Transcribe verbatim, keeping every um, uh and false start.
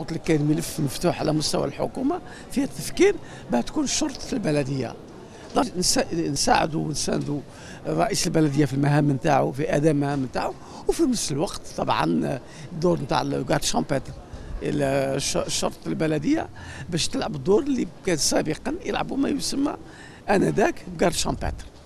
قلت لك كاين ملف مفتوح على مستوى الحكومه فيه التفكير باه تكون شرطه البلديه. نساعدوا ونساندوا رئيس البلديه في المهام نتاعو، في اداء المهام نتاعو، وفي نفس الوقت طبعا الدور نتاع الغارد شامبيتر الشرطه البلديه باش تلعب الدور اللي كان سابقا يلعبوا ما يسمى انذاك غارد شامبيتر.